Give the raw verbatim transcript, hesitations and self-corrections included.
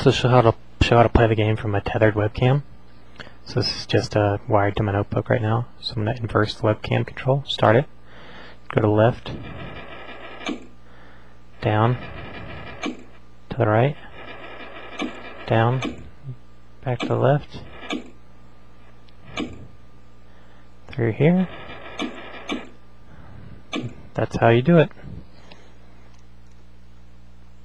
So show how to show how to play the game from a tethered webcam. So this is just uh, wired to my notebook right now. So I'm going to inverse the webcam control. Start it. Go to left, down, to the right, down, back to the left, through here. That's how you do it.